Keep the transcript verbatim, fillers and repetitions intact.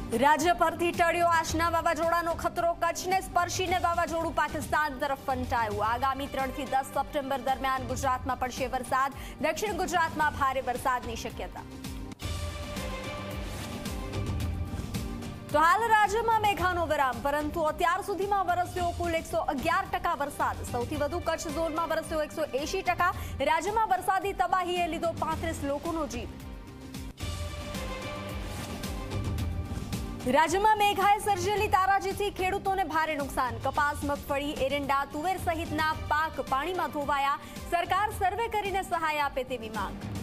રાજ્ય પરથી ટળ્યો આજના વાવાઝોડાનો ખતરો. કચ્છને સ્પર્શીને વાવાઝોડું પાકિસ્તાન તરફ ફંટાયું. આગામી ત્રણ થી દસ સપ્ટેમ્બર દરમિયાન ગુજરાતમાં પડશે વરસાદ. દક્ષિણ ગુજરાતમાં ભારે વરસાદની શક્યતા. તો હાલ રાજ્યમાં મેઘાનો વિરામ, પરંતુ અત્યાર સુધીમાં વરસ્યો કુલ એકસો અગિયાર ટકા વરસાદ. સૌથી વધુ કચ્છ ઝોનમાં વરસ્યો એકસો એંશી ટકા. રાજ્યમાં વરસાદી તબાહીએ લીધો પાંત્રીસ લોકોનો જીવ. રાજ્યમાં મેઘાએ સર્જેલી તારાજીથી ખેડૂતોને ભારે નુકસાન. કપાસ, મગફળી, એરંડા, તુવેર સહિતના પાક પાણીમાં ધોવાયા. સરકાર સર્વે કરીને સહાય આપે તેવી માંગ.